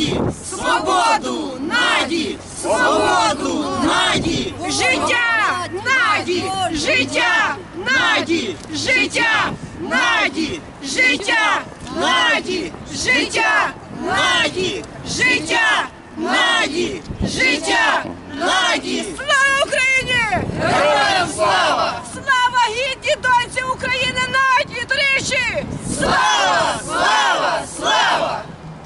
Наді! Свободу! Наді! Свободу! Наді! Життя! Наді! Життя! Наді! Життя! Наді! Життя! Наді! Життя! Наді! Життя! Наді! Життя! Наді! Слава Україні! Героям слава! Слава гідній доньці України Наді! Тричі! Слава! Слава! Слава!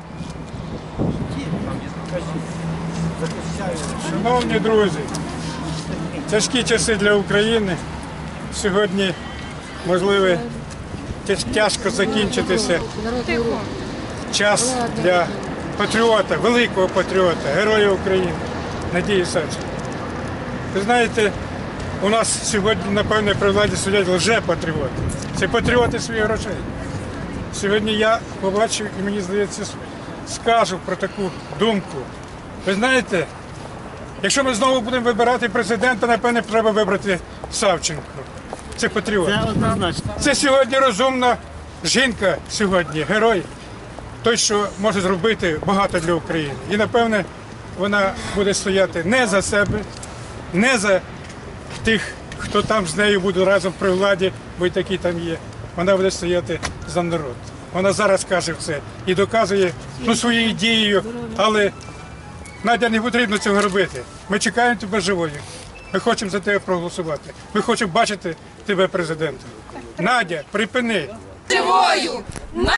Шановні друзі, тяжкі часи для України. Сьогодні, можливо, тяжко закінчитися. Час для патріота, великого патріота, Героя України, Надії Савченко. Ви знаєте, у нас сьогодні, напевне, при владі сидять лже-патріоти. Це патріоти своїх грошей. Сьогодні я побачив і, мені здається, скажу про таку думку. Ви знаєте, якщо ми знову будемо вибирати президента, напевне, треба вибрати Савченко. Це патріот. Це однозначно. Це сьогодні розумна жінка, сьогодні, герой. Той, що може зробити багато для України. І, напевне, вона буде стояти не за себе, не за тих, хто там з нею буде разом при владі, бо й такі там є. Вона буде стояти за народ. Вона зараз каже це і доказує своєю дією, але Надя, не потрібно цього робити. Ми чекаємо тебе живою. Ми хочемо за тебе проголосувати. Ми хочемо бачити тебе президентом. Надя, припини. Живою!